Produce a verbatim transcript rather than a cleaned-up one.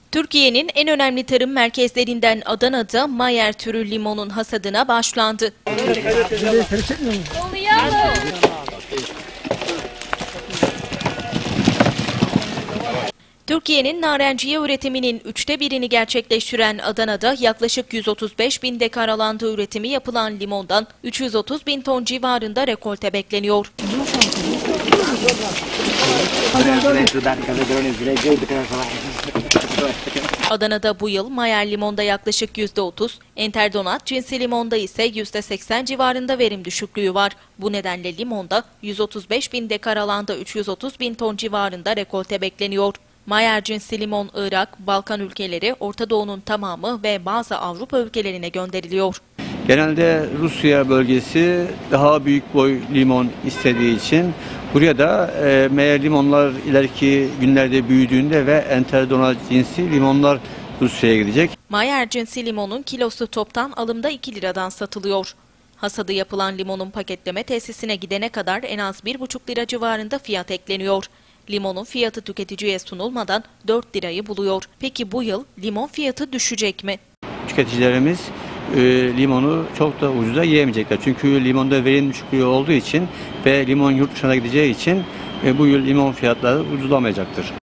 Türkiye'nin en önemli tarım merkezlerinden Adana'da Mayer türü limonun hasadına başlandı. Türkiye'nin narenciye üretiminin üçte birini gerçekleştiren Adana'da yaklaşık yüz otuz beş bin dekar alanda üretimi yapılan limondan üç yüz otuz bin ton civarında rekolte bekleniyor. Adana'da bu yıl Mayer limonda yaklaşık yüzde otuz, Enterdonat cinsi limonda ise yüzde seksen civarında verim düşüklüğü var. Bu nedenle limonda yüz otuz beş bin dekar alanda üç yüz otuz bin ton civarında rekolte bekleniyor. Mayer cinsi limon Irak, Balkan ülkeleri, Orta Doğu'nun tamamı ve bazı Avrupa ülkelerine gönderiliyor. Genelde Rusya bölgesi daha büyük boy limon istediği için buraya da e, Mayer limonlar ileriki günlerde büyüdüğünde ve Enterdonat cinsi limonlar Rusya'ya gidecek. Mayer cinsi limonun kilosu toptan alımda iki liradan satılıyor. Hasadı yapılan limonun paketleme tesisine gidene kadar en az bir buçuk lira civarında fiyat ekleniyor. Limonun fiyatı tüketiciye sunulmadan dört lirayı buluyor. Peki bu yıl limon fiyatı düşecek mi? Tüketicilerimiz e, limonu çok da ucuza yiyemeyecekler. Çünkü limonda verim düşüklüğü olduğu için ve limon yurt dışına gideceği için e, bu yıl limon fiyatları ucuzlamayacaktır.